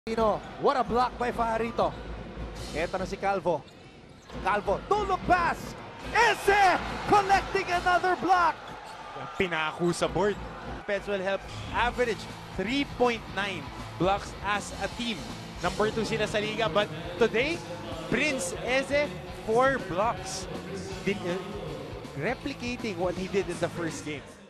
What a block by Fajarito. Ito na si Calvo. Calvo, tulog pass! Ese! Collecting another block! Pinako sa board. Peds will help average 3.9 blocks as a team. Number 2 sila sa liga, but today, Prince Eze, 4 blocks. Replicating what he did in the first game.